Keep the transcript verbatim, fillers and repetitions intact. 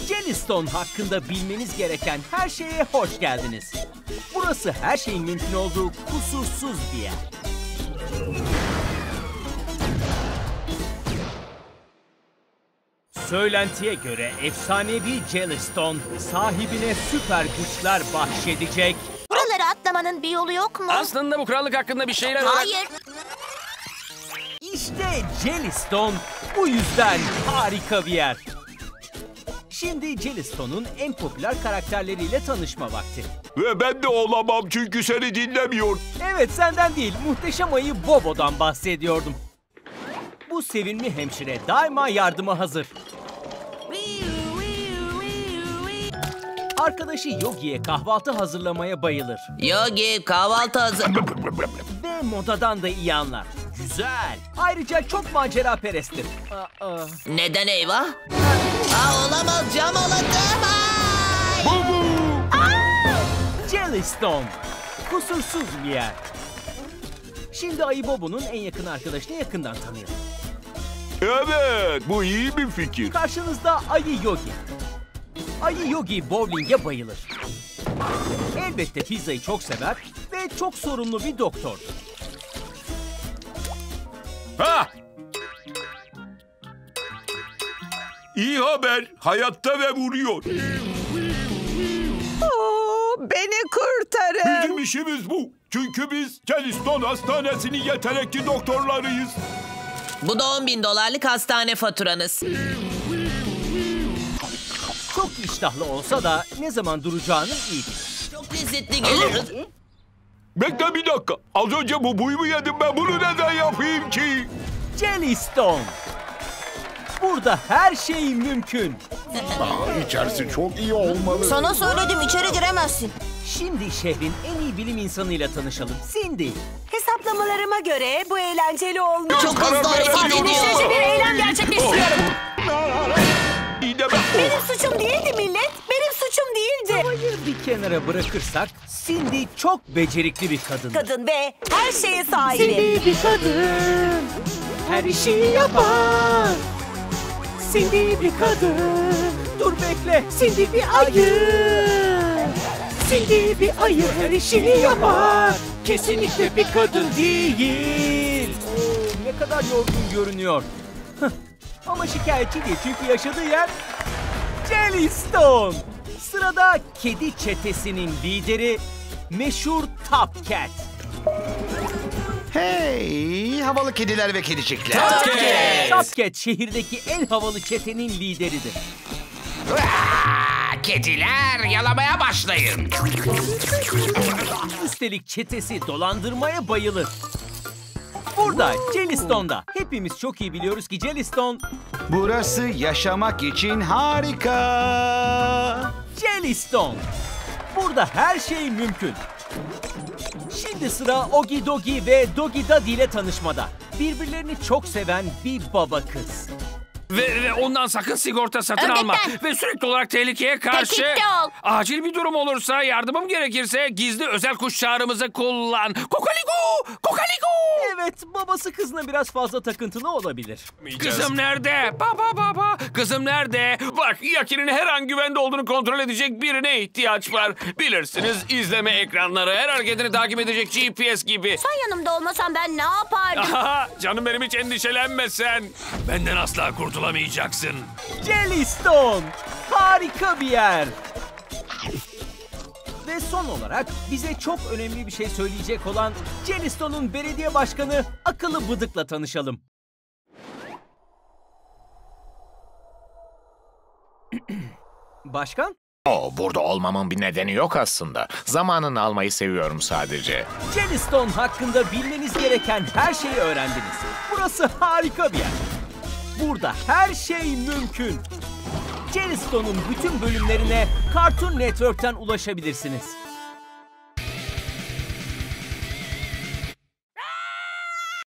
Jellystone hakkında bilmeniz gereken her şeye hoş geldiniz. Burası her şeyin mümkün olduğu kusursuz bir yer. Söylentiye göre efsanevi Jellystone sahibine süper güçler bahşedecek. Buraları atlamanın bir yolu yok mu? Aslında bu krallık hakkında bir şeyler öğren... Hayır. İşte Jellystone bu yüzden harika bir yer. Şimdi Jellystone'un en popüler karakterleriyle tanışma vakti. Ve ben de olamam çünkü seni dinlemiyor. Evet, senden değil, muhteşem ayı Bobo'dan bahsediyordum. Bu sevimli hemşire daima yardıma hazır. Arkadaşı Yogi'ye kahvaltı hazırlamaya bayılır. Yogi kahvaltı hazır. Ve modadan da iyi anlar. Güzel. Ayrıca çok maceraperesttir. Aa, Neden eyvah? Aa, olamaz, cam aladı. Jellystone. Kusursuz bir yer. Şimdi Ayı Bobo'nun en yakın arkadaşını yakından tanıyalım. Evet, bu iyi bir fikir. Karşınızda Ayı Yogi. Ayı Yogi bowling'e bayılır. Elbette pizzayı çok sever ve çok sorumlu bir doktordur. Ha! İyi haber, hayatta ve vuruyor. Oo, beni kurtarın. Bizim işimiz bu. Çünkü biz Jellystone Hastanesi'nin yetenekli doktorlarıyız. Bu da on bin dolarlık hastane faturanız. Çok iştahlı olsa da ne zaman duracağını iyi bilir. Çok lezzetli gelir. Bekle bir dakika. Az önce bu buyu mu yedim, ben bunu neden yapayım ki? Jellystone. Burada her şey mümkün. İçerisi çok iyi olmalı. Sana söyledim, içeri giremezsin. Şimdi şehrin en iyi bilim insanıyla tanışalım. Cindy. Hesaplamalarıma göre bu eğlenceli olmuş. Çok hızlı hareket Dönüştürücü ediyor. bir eylem gerçekleştiriyorum. İyi de ben... Benim suçum değildi millet. Benim suçum değildi. Havayı bir kenara bırakırsak Cindy çok becerikli bir kadın. Kadın ve her şeye sahibi. Cindy bir kadın. Her işi yapar. Cindy bir kadın. Dur bekle. Cindy bir ayı. Cindy bir ayı, her işini yapar. Kesinlikle bir kadın değil. Oo, ne kadar yorgun görünüyor. Hıh, ama şikayetçi değil çünkü yaşadığı yer Jellystone. Sırada kedi çetesinin lideri meşhur Top Cat. Hey, havalı kediler ve kedicikler. Top Cat şehirdeki en havalı çetenin lideridir. Aa, kediler yalamaya başlayın. Üstelik çetesi dolandırmaya bayılır. Burada, Jellystone'da. Hepimiz çok iyi biliyoruz ki Jellystone... Burası yaşamak için harika. Jellystone. Burada her şey mümkün. Şimdi sıra Ogi Dogi ve Dogi Daddy ile tanışmada. Birbirlerini çok seven bir baba kız. Ve, ve ondan sakın sigorta satın Örgütten. alma. Ve sürekli olarak tehlikeye karşı... Tetikte ol. Acil bir durum olursa, yardımım gerekirse gizli özel kuş çağrımızı kullan. Kokaligo! Kokaligo! Evet, babası kızına biraz fazla takıntılı olabilir. Kızım nerede? Baba baba. Kızım nerede? Bak, Yaki'nin her an güvende olduğunu kontrol edecek birine ihtiyaç var. Bilirsiniz, izleme ekranları, her hareketini takip edecek G P S gibi. Sen yanımda olmasan ben ne yapardım? Aha, canım benim, hiç endişelenme sen. Benden asla kurtulamayacaksın. Jellystone. Harika bir yer. Ve son olarak bize çok önemli bir şey söyleyecek olan Jellystone'un belediye başkanı Akıllı Bıdık'la tanışalım. Başkan? O, burada olmamın bir nedeni yok aslında. Zamanını almayı seviyorum sadece. Jellystone hakkında bilmeniz gereken her şeyi öğrendiniz. Burası harika bir yer. Burada her şey mümkün. Jellystone'un bütün bölümlerine Cartoon Network'ten ulaşabilirsiniz.